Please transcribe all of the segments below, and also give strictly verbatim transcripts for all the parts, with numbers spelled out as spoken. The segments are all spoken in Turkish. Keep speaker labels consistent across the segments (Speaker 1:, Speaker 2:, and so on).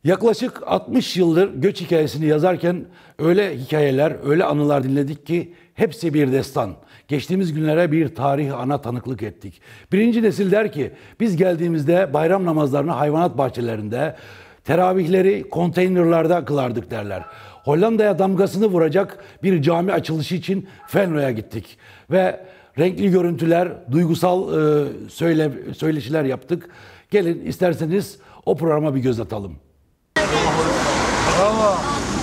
Speaker 1: Yaklaşık altmış yıldır göç hikayesini yazarken öyle hikayeler, öyle anılar dinledik ki hepsi bir destan. Geçtiğimiz günlere bir tarih ana tanıklık ettik. Birinci nesil der ki biz geldiğimizde bayram namazlarını hayvanat bahçelerinde, teravihleri konteynerlarda kılardık derler. Hollanda'ya damgasını vuracak bir cami açılışı için Venlo'ya gittik. Ve renkli görüntüler, duygusal e, söyle, söyleşiler yaptık. Gelin isterseniz o programa bir göz atalım.
Speaker 2: Bravo.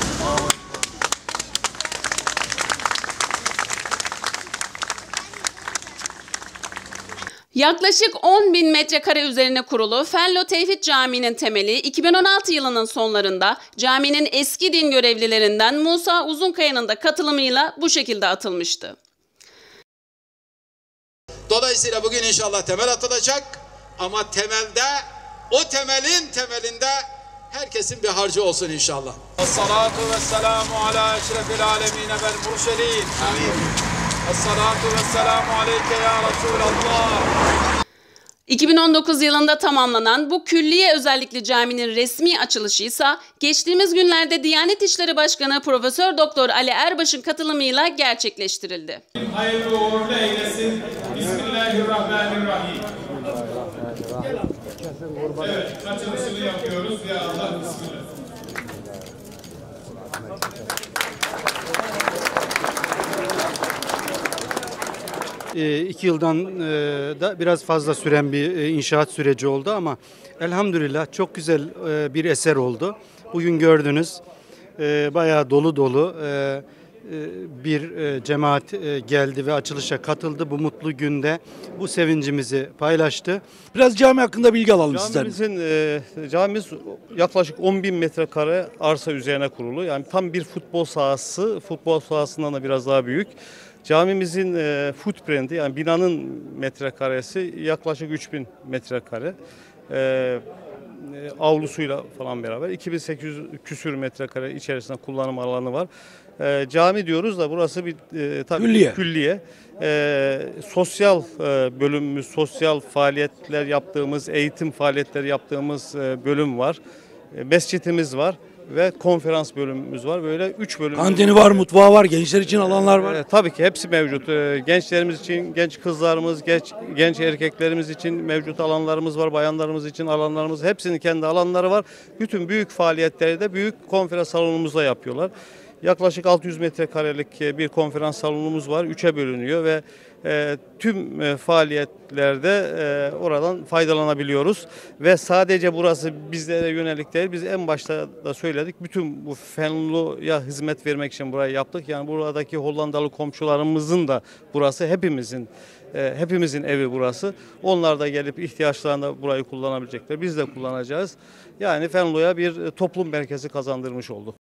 Speaker 3: Yaklaşık on bin metrekare üzerine kurulu Venlo Tevhid Camii'nin temeli iki bin on altı yılının sonlarında caminin eski din görevlilerinden Musa Uzunkaya'nın da katılımıyla bu şekilde atılmıştı.
Speaker 4: Dolayısıyla bugün inşallah temel atılacak ama temelde, o temelin temelinde herkesin bir harcı olsun inşallah.
Speaker 2: Es-salatu vesselamu ala eşrefil alemin vel murselin. Amin. Es-salatu vesselamu aleyke ya Resulallah.
Speaker 3: iki bin on dokuz yılında tamamlanan bu külliye özellikli caminin resmi açılışı ise geçtiğimiz günlerde Diyanet İşleri Başkanı Profesör Doktor Ali Erbaş'ın katılımıyla gerçekleştirildi.
Speaker 5: Hayırlı uğurlu eylesin. Bismillahirrahmanirrahim. Evet, açılışını yapıyoruz. Ya Allah bismillah.
Speaker 6: E, iki yıldan e, da biraz fazla süren bir e, inşaat süreci oldu ama elhamdülillah çok güzel e, bir eser oldu. Bugün gördünüz e, bayağı dolu dolu e, e, bir e, cemaat e, geldi ve açılışa katıldı. Bu mutlu günde bu sevincimizi paylaştı.
Speaker 1: Biraz cami hakkında bilgi alalım sizden.
Speaker 7: Camimizin e, camimiz yaklaşık on bin metrekare arsa üzerine kurulu. Yani tam bir futbol sahası, futbol sahasından da biraz daha büyük. Camimizin e, footprint'i yani binanın metrekaresi yaklaşık üç bin metrekare. E, avlusuyla falan beraber iki bin sekiz yüz küsür metrekare içerisinde kullanım alanı var. E, cami diyoruz da burası bir e, tabii
Speaker 1: külliye.
Speaker 7: külliye. E, sosyal e, bölümümüz, sosyal faaliyetler yaptığımız, eğitim faaliyetleri yaptığımız e, bölüm var. E, mescitimiz var ve konferans bölümümüz var. Böyle üç bölüm.
Speaker 1: Kantini var, mutfağı var, gençler için alanlar var.
Speaker 7: E, tabii ki hepsi mevcut. E, gençlerimiz için, genç kızlarımız, genç genç erkeklerimiz için mevcut alanlarımız var. Bayanlarımız için alanlarımız, hepsinin kendi alanları var. Bütün büyük faaliyetleri de büyük konferans salonumuzda yapıyorlar. Yaklaşık altı yüz metrekarelik bir konferans salonumuz var. Üçe bölünüyor ve e, tüm e, faaliyetlerde e, oradan faydalanabiliyoruz. Ve sadece burası bizlere yönelik değil. Biz en başta da söyledik. Bütün bu Venlo'ya hizmet vermek için burayı yaptık. Yani buradaki Hollandalı komşularımızın da burası, hepimizin e, hepimizin evi burası. Onlar da gelip ihtiyaçlarında burayı kullanabilecekler. Biz de kullanacağız. Yani Venlo'ya bir toplum merkezi kazandırmış olduk.